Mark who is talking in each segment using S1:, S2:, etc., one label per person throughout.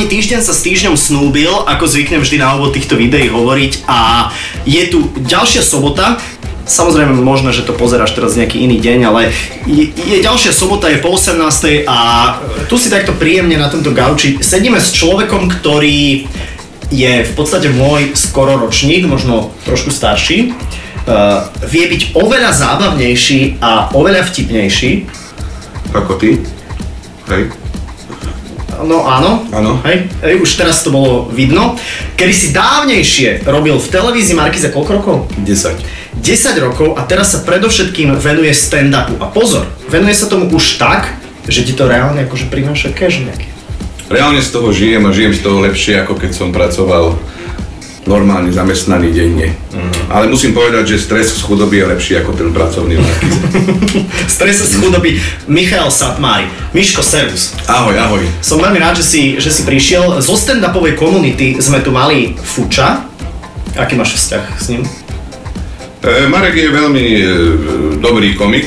S1: Chalani, týždeň sa s týždňom snúbil, ako zvyknem vždy na úvod týchto videí hovoriť, a je tu ďalšia sobota. Samozrejme, možno, že to pozeráš teraz nejaký iný deň, ale je ďalšia sobota, je po 18. a tu si takto príjemne na tomto gauči sedíme s človekom, ktorý je v podstate môj skoro ročník, možno trošku starší. Vie byť oveľa zábavnejší a oveľa vtipnejší.
S2: Ako ty? Hej.
S1: No áno. Hej, už teraz to bolo vidno. Kedy si dávnejšie robil v televízii Markíza koľko rokov?
S2: 10
S1: rokov a teraz sa predovšetkým venuje stand-upu. A pozor, venuje sa tomu už tak, že ti to reálne akože prináša cash nejaký.
S2: Reálne z toho žijem a žijem z toho lepšie, ako keď som pracoval normálne zamestnaný denne. Ale musím povedať, že stres z chudoby je lepší ako ten pracovný Markíz.
S1: Stres z chudoby. Michal Satmári. Miško, servus.
S2: Ahoj, ahoj. Som
S1: veľmi rád, že si prišiel. Zo stand-upovej komunity sme tu mali Fuča. Aký máš vzťah s ním?
S2: Marek je veľmi dobrý komik.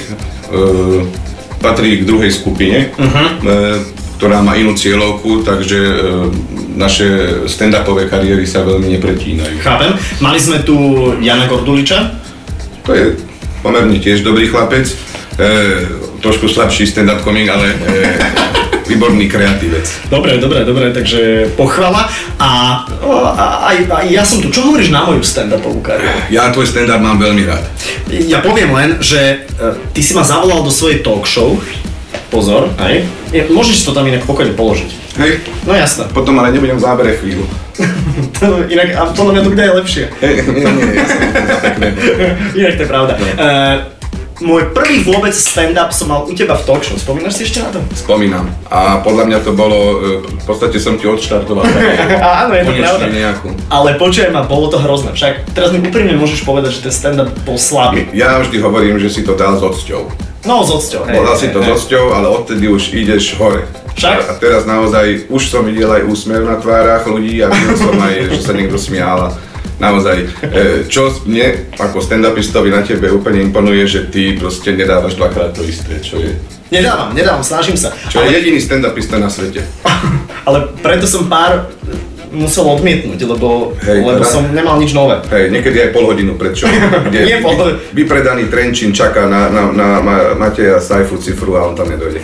S2: Patrí k druhej skupine, ktorá má inú cieľovku, takže naše stand-upové kariéry sa veľmi nepretínajú.
S1: Chápem. Mali sme tu Jana Gorduliča.
S2: To je pomerne tiež dobrý chlapec. Trošku slabší stand-up komik, ale výborný kreatívec.
S1: Dobre, takže pochvala. A ja som tu. Čo hovoríš na moju stand-upovú kariéru?
S2: Ja tvoj stand-up mám veľmi rád.
S1: Ja poviem len, že ty si ma zavolal do svojej talk show. Pozor, hej. Môžeš to tam inak pokojne položiť.
S2: Hej.
S1: No jasné.
S2: Potom ale nebudem v zábere chvíľu.
S1: Inak, a podľa mňa to bude aj lepšie.
S2: Nie, ja som za pekné.
S1: Inak to je pravda. No. Môj prvý vôbec stand-up som mal u teba v talk show. Spomínaš si ešte na to?
S2: Spomínam. A podľa mňa to bolo, v podstate som ti odštartoval.
S1: Áno, je to pravda.
S2: Nejakú.
S1: Ale počujem ma, bolo to hrozné. Však teraz mi úprimne môžeš povedať, že ten stand-up bol slabý.
S2: Ja vždy hovorím, že si to dal s odsťou.
S1: No, s odsťou, hej.
S2: Dal si to s odsťou, ale odtedy už ideš hore.
S1: Však?
S2: A teraz naozaj, už som videl aj úsmev na tvárach ľudí a videl som aj, že sa niekto smial. Naozaj, čo mne ako stand-upistovi na tebe úplne imponuje, že ty proste nedávaš dvakrát to isté, čo je...
S1: Nedávam, snažím sa.
S2: Čo je jediný stand-upista na svete.
S1: Ale preto som pár musel odmietnúť, lebo som nemal nič nové.
S2: Hej, niekedy aj pol hodinu pred show, kde vypredaný Trenčín čaká na Mateja Sajfu Cifru a on tam nedojde.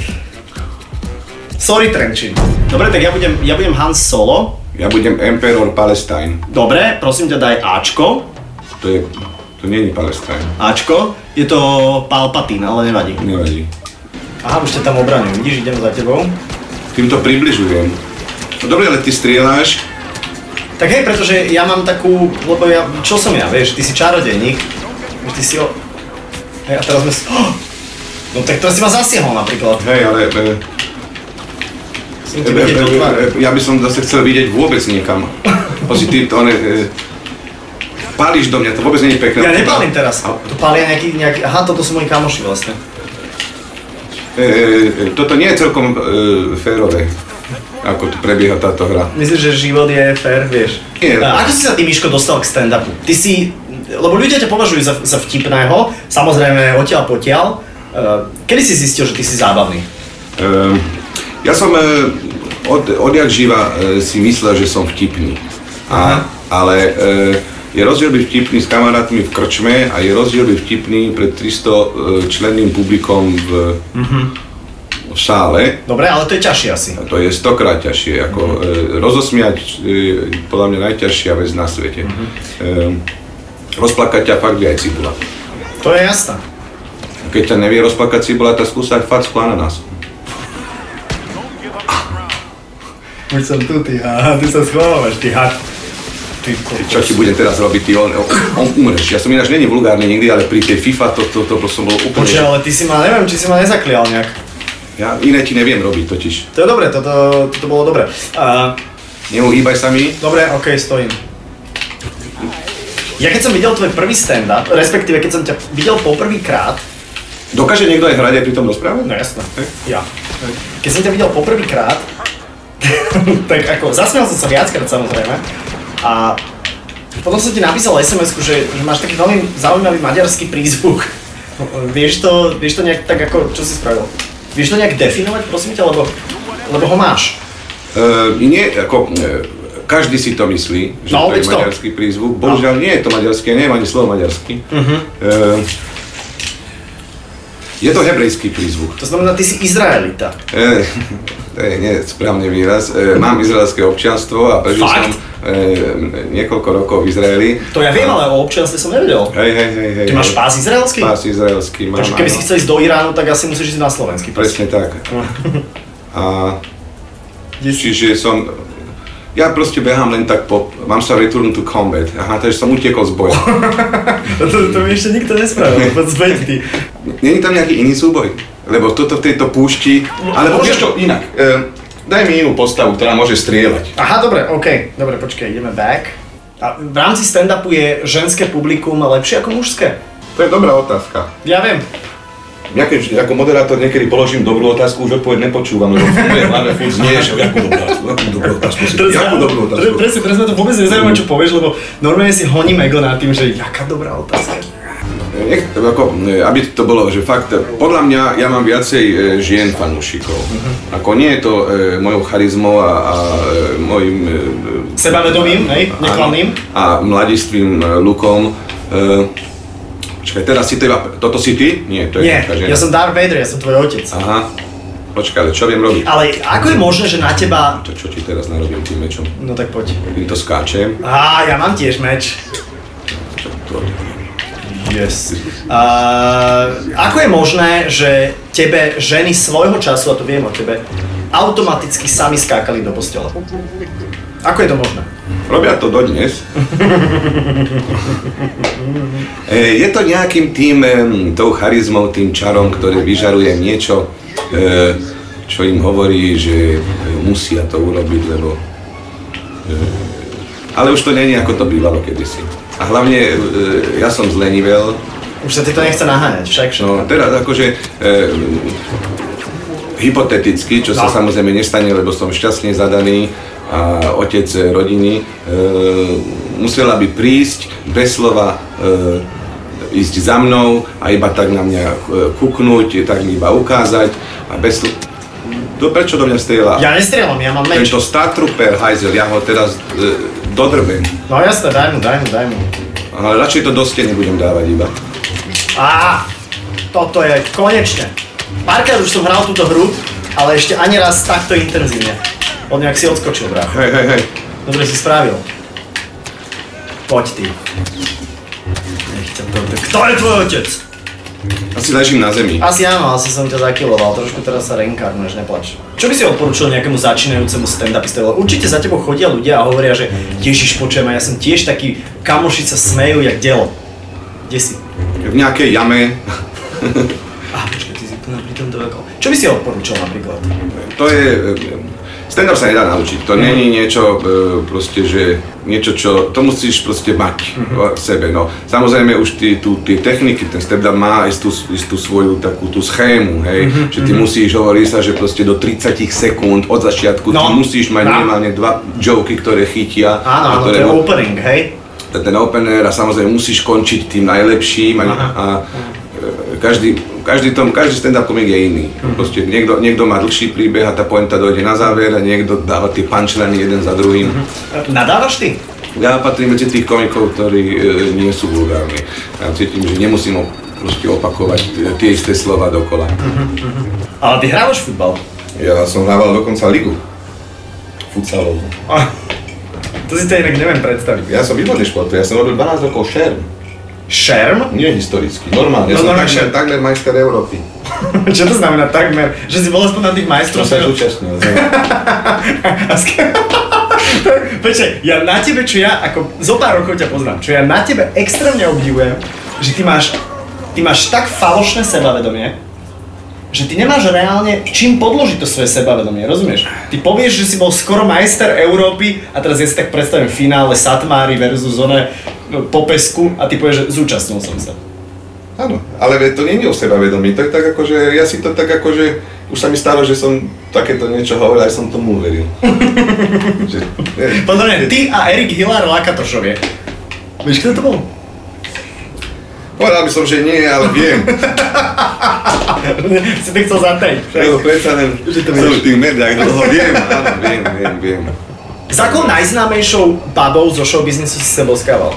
S1: Sorry Trenčín. Dobre, tak ja budem Hans Solo.
S2: Ja budem Emperor Palestine.
S1: Dobre, prosím ťa daj Ačko.
S2: To nie je Palestine.
S1: Ačko, je to Palpatine, ale nevadí.
S2: Nevadí.
S1: Aha, už ťa tam obraňujem, vidíš, idem za tebou.
S2: Týmto približujem. No dobre, ale ty strieľaš.
S1: Tak hej, pretože ja mám takú, lebo čo som ja, vieš, ty si čarodejník, ty si hej, a teraz sme si, no tak teraz si ma zasiahol napríklad.
S2: Hej, ale ja by som zase chcel vidieť vôbec niekam. Ty to pálíš do mňa, to vôbec nie je pekné.
S1: Ja nepálim teraz, tu pália nejaký, aha, toto sú moji kamoši vlastne.
S2: Toto nie je celkom férové. Ako tu prebieha táto hra.
S1: Myslíš, že život je fér, vieš?
S2: Nie.
S1: Ako si sa ty, Miško, dostal k stand-upu? Ty si, lebo ľudia ťa považujú za vtipného, samozrejme odtiaľ potiaľ. Kedy si zistil, že ty si zábavný?
S2: Ja som odjak živa si myslel, že som vtipný. Ale je rozdiel byť vtipný s kamarátmi v krčme a je rozdiel byť vtipný pred 300 členným publikom v sále.
S1: Dobre, ale to je ťažšie asi.
S2: To je 100-krát ťažšie, ako rozosmiať podľa mňa najťažšia vec na svete. Rozplakať ťa fakt vie aj cibula.
S1: To je jasné.
S2: Keď ťa nevie rozplakať cibula, tak skúsať facku ananásu.
S1: Už som tu, ty sa schovávaš, ty had.
S2: Čo ti budem teraz robiť, ty on umreš. Ja som ináč není vulgárny nikdy, ale pri tej FIFA to som bol úplne...
S1: Počkaj, ale ty si ma, neviem, či si ma nezaklial nejak.
S2: Ja iné ti neviem robiť totiž.
S1: To je dobré, toto bolo dobré.
S2: Neuhýbaj sa mi.
S1: Dobre, okej, stojím. Ja keď som videl tvoj prvý stand-up, respektíve keď som ťa videl poprvýkrát...
S2: Dokáže niekto aj hrať aj pri tom rozpráve?
S1: No jasné, ja. Keď som ťa videl poprvýkrát, tak ako, zasmial som sa viackrát samozrejme. A potom som ti napísal SMS-ku, že máš taký veľmi zaujímavý maďarský prízvuk. Vieš to nejak tak ako, čo si spravil? Vieš to nejak definovať, prosím ťa, lebo ho máš.
S2: Nie, ako... Každý si to myslí, že to je maďarský prízvuk. Bohužiaľ nie je to maďarský, neviem ani slovo maďarsky. Je to hebrejský prízvuk.
S1: To znamená, ty si Izraelita.
S2: To je nie správny výraz. Mám izraelské občianstvo a prežil som niekoľko rokov v Izraeli.
S1: To ja viem, ale o občianstve som nevedel.
S2: Hej.
S1: Ty máš pás izraelský?
S2: Pás izraelský mám.
S1: Takže keby si chcel ísť do Iránu, tak asi musíš ísť na slovenský pás.
S2: Presne tak. A čiže som... Ja proste behám len tak mám sa return to combat. Aha, takže som utekol z boja.
S1: to mi ešte nikto nespravil, zbeď ty.
S2: Není tam nejaký iný súboj? Lebo toto v tejto púšti, alebo vieš to inak. Daj mi inú postavu, ktorá môže strieľať.
S1: Aha, dobre, okej. Dobre, počkaj, ideme back. A v rámci stand-upu je ženské publikum lepšie ako mužské?
S2: To je dobrá otázka.
S1: Ja viem.
S2: Ja keď ako moderátor niekedy položím dobrú otázku, už odpoveď nepočúvam, lebo v mojej hlave furt znie, že jakú dobrú otázku.
S1: Presne, teraz ma to vôbec nezaujíma, čo povieš, lebo normálne si honím ego nad tým, že jaká dobrá otázka. Aby to bolo, že fakt, podľa mňa ja mám viacej žien fanúšikov. Ako nie je to mojou charizmou a mojim... Sebavedomím, hej, neklamným.
S2: A mladistvým lukom. Počkaj, teraz si to iba... Toto si ty? Nie, to je taká žena.
S1: Ja som Darth Vader, ja som tvoj otec.
S2: Aha. Počkaj, ale čo viem robiť?
S1: Ale ako je možné, že na teba...
S2: Čo ti teraz narobím tým mečom?
S1: No tak poď.
S2: Tým to skáčem.
S1: Ja mám tiež meč. Yes. Ako je možné, že tebe ženy svojho času, a to viem o tebe, automaticky sami skákali do postele? Ako je to možné?
S2: Robia to dodnes. Je to nejakým tou charizmou, tým čarom, ktorý vyžaruje niečo, čo im hovorí, že musia to urobiť, lebo... Ale už to nie je ako to bývalo kedysi. A hlavne ja som zlenivel.
S1: Už sa ti to nechce naháňať, však všetko.
S2: No teraz akože hypoteticky, čo sa samozrejme nestane, lebo som šťastne zadaný a otec rodiny, musela by prísť bez slova, ísť za mnou a iba tak na mňa kúknúť, tak mi iba ukázať a bez slova. Prečo do mňa strieľa?
S1: Ja nestrieľam, ja mám meč.
S2: Tento Star Trooper hajzel, ja ho teraz dodrbem.
S1: No jasné, daj mu.
S2: Ale radšej to do steny budem dávať iba.
S1: Toto je konečne. Párkrát už som hral túto hru, ale ešte ani raz takto intenzívne. On nejak si odskočil, brácho.
S2: Hej.
S1: Dobre si spravil. Poď ty. Kto je tvoj otec?
S2: Asi ležím na zemi.
S1: Asi áno, asi som ťa zakiloval, trošku teraz sa reinkarnuješ, neplač. Čo by si odporúčil nejakému začínajúcemu stand-upistovi? Určite za tebou chodia ľudia a hovoria, že Ježiš, počujem, ja som tiež taký, kamoši sa smejú jak delo. Kde si?
S2: V nejakej jame.
S1: Počkaj, ty si tu pri tomto veľkom. Čo by si odporúčil napríklad?
S2: To je... Stand-up sa nedá naučiť, to nie je niečo proste, že niečo, čo, to musíš proste mať v sebe, no. Samozrejme už tie techniky, ten stand-up má istú svoju takú tú schému, hej, že ty musíš, hovorí sa, že proste do 30 sekúnd od začiatku ty musíš mať minimálne 2 joky, ktoré chytia.
S1: Áno, to je opening, hej.
S2: Ten opener a samozrejme musíš končiť tým najlepším a každý stand-up komik je iný. Proste niekto má dlhší príbeh a tá pointa dojde na záver a niekto dáva tie punchliny jeden za druhým.
S1: Nadávaš ty?
S2: Ja patrím medzi tých komikov, ktorí nie sú vulgárni. Ja cítim, že nemusím proste opakovať tie isté slova dokola.
S1: Ale ty hrávaš futbal?
S2: Ja som hrával dokonca ligu. Futsalovú.
S1: To si to inak neviem predstaviť.
S2: Ja som výborný športový, ja som robil 12 rokov šerm.
S1: Šerm?
S2: Nie historicky, normálne. Ja som takmer majster Európy.
S1: Čo to znamená takmer? Že si bol aspoň na tých majstrov?
S2: Som sa zúčastnil.
S1: Počkaj, ja na tebe, čo ja, ako zo pár rokov ťa poznám, čo ja na tebe extrémne obdivujem, že ty máš tak falošné sebavedomie, že ty nemáš reálne čím podložiť to svoje sebavedomie, rozumieš? Ty povieš, že si bol skoro majster Európy a teraz ja si tak predstavím finále Satmári versus po pesku a ty povieš, že zúčastnil som sa.
S2: Áno, ale to nie je o sebavedomí, to je tak akože, ja si to tak akože, už sa mi stalo, že som takéto niečo hovoril, aj som tomu uveril.
S1: Podľa mňa, ty a Erik Hilár Lakatošovie. Vieš, kto to bol?
S2: Povedal by som, že nie, ale viem.
S1: Si to chcel zateť.
S2: No predsa len som v tých médiách dlho, viem, áno, viem.
S1: S akou najznámejšou babou zo showbiznisu si sa boskával?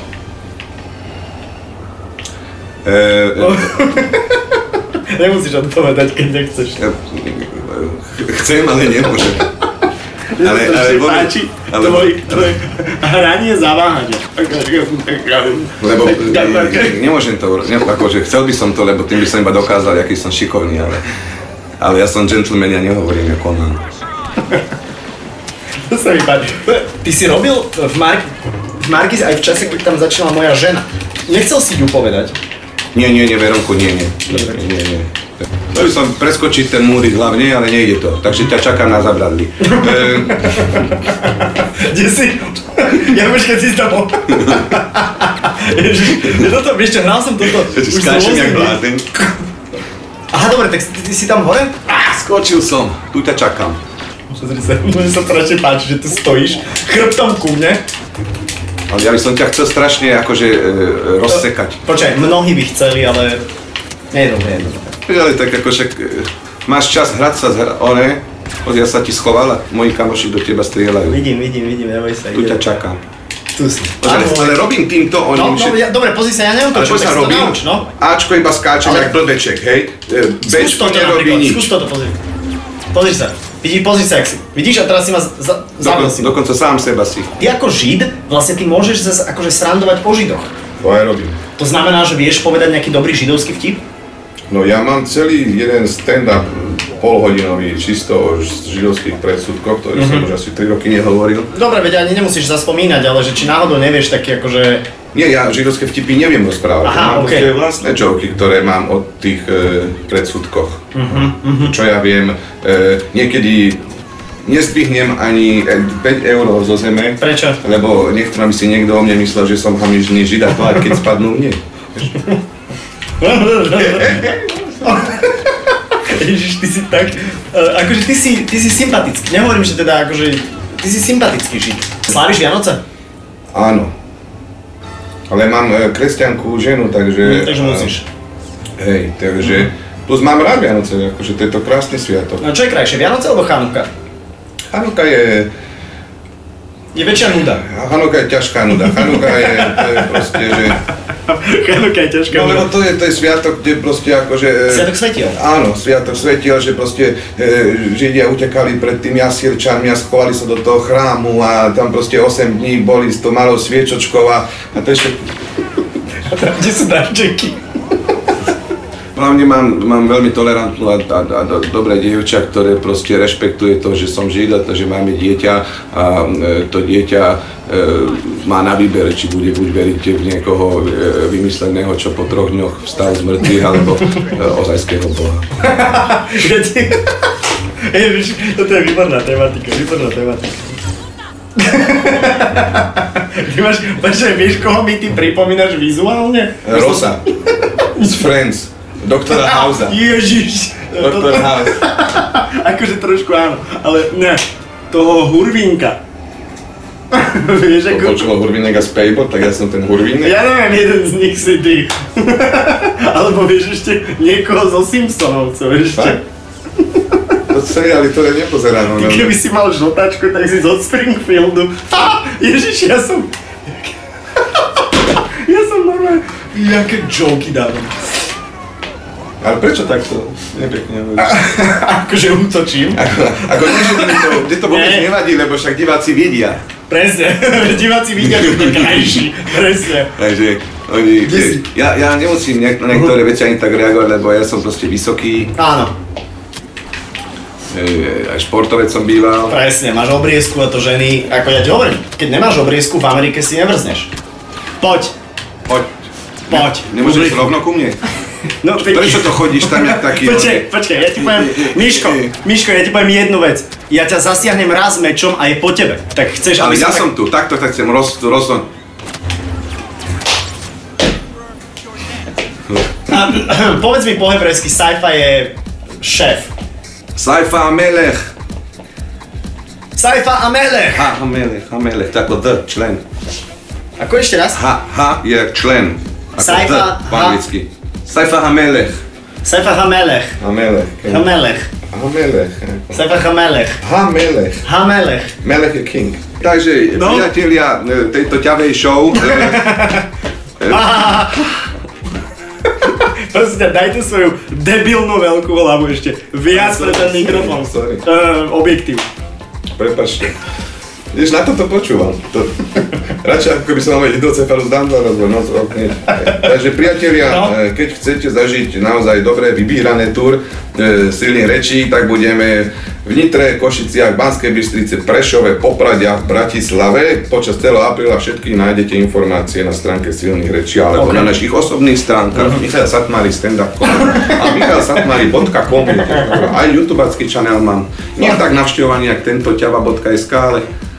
S1: Nemusíš odpovedať, keď nechceš.
S2: Chcem, ale nemôžem.
S1: Ale páči tvoje hranie zaváhania.
S2: Lebo nemôžem to, akože chcel by som to, lebo tým by som iba dokázal, aký som šikovný, ale ja som gentleman, ja nehovorím, ja konám.
S1: To sa mi páči. Ty si robil v Markize aj v čase, keď tam začala moja žena. Nechcel si ju povedať?
S2: Nie, Veronku, nie. Chcel by som preskočiť ten múrik hlavne, ale nejde to, takže ťa čakám na Zabradli.
S1: Kde si? Ja počkaj, si tam bol. Vieš čo, hral som toto.
S2: Skáčem jak blázen.
S1: Aha, dobre, tak ty si tam hore?
S2: Skočil som, tu ťa čakám.
S1: Pozri sa, mne sa strašne páči, že tu stojíš chrbtom ku mne.
S2: Ale ja by som ťa chcel strašne akože rozsekať.
S1: Počkaj, mnohí by chceli, ale nie je dobré.
S2: Ale tak ako však máš čas hrať sa ja sa ti schoval a moji kamoši do teba strieľajú.
S1: Vidím, neboj sa.
S2: Tu ťa čakám.
S1: Tu si.
S2: Ale robím týmto, oni
S1: dobre, pozri sa, ja neviem to, čo tak si to nauč, no.
S2: Ačko iba skáčem jak blbeček, hej?
S1: Skús toto napríklad, skús toto, pozri sa. Pozri sa, jak si. Vidíš, a teraz si ma zabil si.
S2: Dokonca sám seba si.
S1: Ty ako Žid, vlastne ty môžeš zase akože srandovať o Židoch.
S2: To aj robím.
S1: To znamená, že vieš povedať nejaký dobrý židovský vtip?
S3: No ja mám celý jeden stand-up polhodinový čisto o židovských predsudkoch, ktorý som už asi 3 roky nehovoril.
S1: Dobre, veď ani nemusíš zaspomínať, ale že či náhodou nevieš taký akože...
S2: Nie, ja židovské vtipy neviem rozprávať.
S1: Aha,
S2: mám vlastné joky, ktoré mám o tých predsudkoch. Čo ja viem, niekedy nezdvihnem ani 5 eur zo zeme.
S1: Prečo?
S2: Lebo nechcem, aby si niekto o mne myslel, že som hamižný žid a tvár, keď spadnú mne.
S1: Ježiš, ty si tak... akože ty si sympatický. Nehovorím, že teda akože... Ty si sympatický žid. Sláviš Vianoce?
S2: Áno. Ale mám kresťanku ženu, takže...
S1: Takže musíš.
S2: Hej, takže... Plus mám rád Vianoce, akože to je to krásny sviatok.
S1: No čo je krajšie, Vianoce alebo Chanuka?
S2: Chanuka je...
S1: Je väčšia nuda.
S2: Chanuka je ťažká nuda. Chanuka je proste, že...
S1: Chanuka je ťažká nuda.
S2: No lebo to je sviatok, kde proste akože...
S1: Sviatok svetiel.
S2: Áno, sviatok svetiel, že proste Židia utekali pred tým jasýrčanmi a schovali sa do toho chrámu a tam proste 8 dní boli s tou malou sviečočkou a to ešte...
S1: A tam, kde sú darčeky?
S2: Hlavne mám veľmi tolerantnú a dobré dievča, ktoré proste rešpektuje to, že som žid a to, že máme dieťa a to dieťa má na výber, či bude buď veriť v niekoho vymysleného, čo po 3 dňoch vstal z mŕtvych, alebo ozajského Boha.
S1: Ježiš, toto je výborná tematika. Ty máš, vieš, koho mi ty pripomínaš vizuálne?
S2: Rosa, z Friends. Doktora Hausa.
S1: Ježiš.
S2: Doktor House.
S1: Akože trošku áno, ale ne, toho Hurvínka. Vieš ako...
S2: Počul Hurvínek a Spejbot, tak ja som ten Hurvínek.
S1: Ja neviem, jeden z nich si ty. Alebo vieš ešte niekoho zo Simpsonovcov ešte.
S2: To seriály, ktoré nepozerám.
S1: Ty keby si mal žltačku, tak si zo Springfieldu. Ježiš, ja som normálne... Jaké joky dávam.
S2: Ale prečo takto? Nepekne.
S1: Akože útočím.
S2: Ako nie, že mne to vôbec nevadí, lebo však diváci vidia.
S1: Presne, diváci vidia, že to je krajší. Presne.
S2: Takže ja nemusím niektoré veci ani tak reagovať, lebo ja som proste vysoký.
S1: Áno.
S2: Aj športovec som býval.
S1: Presne, máš obriezku a to ženy, ako ja ti hovorím, keď nemáš obriezku v Amerike si nevrzneš. Poď.
S2: Nemôžeš rovno ku mne?
S1: No,
S2: prečo to chodíš tam jak taký...
S1: Počkaj, ja ti poviem, Miško, ja ti poviem jednu vec. Ja ťa zasiahnem raz mečom a je po tebe. Tak chceš, aby
S2: ale ja som tu, takto tak chcem rozhodnúť.
S1: Povedz mi po hebrejsky, Saifa je šéf.
S2: Saifa Amelech.
S1: Saifa Amelech.
S2: Amelech, tako D, člen.
S1: Ako ešte raz?
S2: H je člen.
S1: Saifa
S2: po anglicky. Saifa Amelech.
S1: Sefa Hamelech.
S3: Hamelech.
S1: Hamelech.
S3: Hamelech.
S1: Sefa Hamelech.
S3: Hamelech.
S1: Hamelech.
S3: Melech je king.
S2: Takže, priatelia tejto ťavej show,
S1: Prosím ťa, dajte svoju debilnú veľkú hlavu ešte viac pre ten mikrofón.
S3: Sorry.
S1: Objektív.
S3: Prepáčte. Vieš, na toto počúvam. Radšej ako by som mal hydrocephalus dám zaraz, no hneď. Takže priatelia, keď chcete zažiť naozaj dobré vybírané túr silných rečí, tak budeme v Nitre, Košiciach, Banskej Bystrici, Prešove, Poprade a v Bratislave. Počas celého apríla všetkých nájdete informácie na stránke silných rečí alebo na našich osobných stránkach Michal Satmári stand-up.com a michalsatmari.com. Aj youtubeácky channel mám. Nie tak navštevovaný jak tento ťava.sk, ale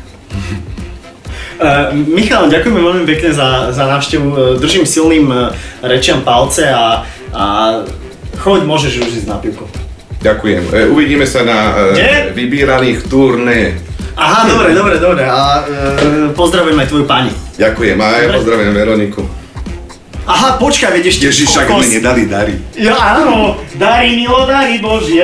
S1: Michal, ďakujeme veľmi pekne za návštevu. Držím silným rečiam palce a choď, môžeš už ísť na pivko.
S3: Ďakujem. Uvidíme sa na vybíraných turné.
S1: Aha, dobre. A pozdravujem aj tvoju pani.
S3: Ďakujem. A ja pozdravujem Veroniku.
S1: Aha, počkaj, veď ešte
S2: Ježiš, ak mi nedali dary.
S1: Ja, áno, dary, milodary Božie.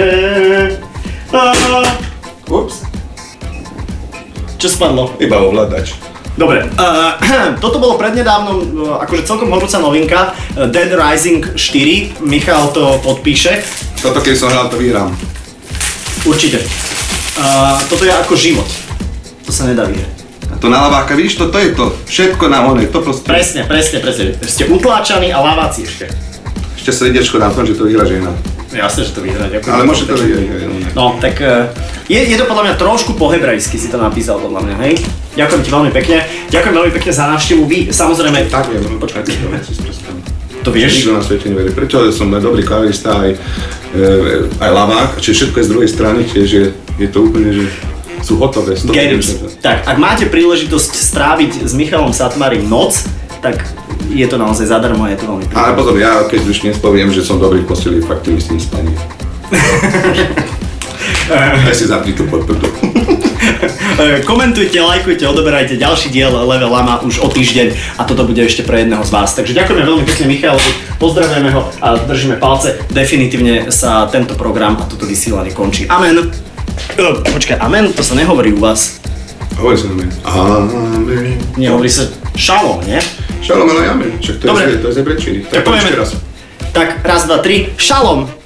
S3: Ups.
S1: Čo spadlo?
S3: Iba ovládač.
S1: Dobre, toto bolo prednedávnom akože celkom horúca novinka, Dead Rising 4, Michal to podpíše.
S2: Toto keď som hral, to vyhrám.
S1: Určite. Toto je ako život, to sa nedá vyhrať.
S2: A to na laváka, vidíš, to je to, všetko na onej, to proste.
S1: Presne. Ste utláčaní a laváci ešte.
S2: Ešte srdiečko na tom, že to vyhrá žena.
S1: Jasne, že to vyhrá, ďakujem.
S2: Ale môže to vyhrať.
S1: No, tak je to podľa mňa trošku po hebrejsky si to napísal podľa mňa, hej? Ďakujem ti veľmi pekne. Ďakujem veľmi pekne za návštevu. Vy, samozrejme...
S2: Tak viem, počkaj, to veci si predstavím.
S1: To vieš?
S2: Nikto na svete neverí. Prečo som dobrý klavirista, aj lavák, čiže všetko je z druhej strany, tiež je to úplne, že sú hotové.
S1: Genius. Tak, ak máte príležitosť stráviť s Michalom Satmárim noc, tak je to naozaj zadarmo, je to veľmi príjemné.
S2: Ale pozor, ja keď už nespoviem, že som dobrý v posteli, fakt tým istým spaním. Aj si zapni tú podprdu.
S1: Komentujte, lajkujte, odoberajte ďalší diel Level Lama už o týždeň a toto bude ešte pre jedného z vás. Takže ďakujeme veľmi pekne Michalovi, pozdravujeme ho a držíme palce. Definitívne sa tento program a toto vysielanie končí. Amen. Počkaj, amen? To sa nehovorí u vás.
S2: Hovorí sa amen. Amen.
S1: Nie, hovorí sa šalom, nie?
S2: Šalom, ale amen. Čak to je z hebrejčiny.
S1: Tak povieme. Tak, raz, dva, tri. Šalom.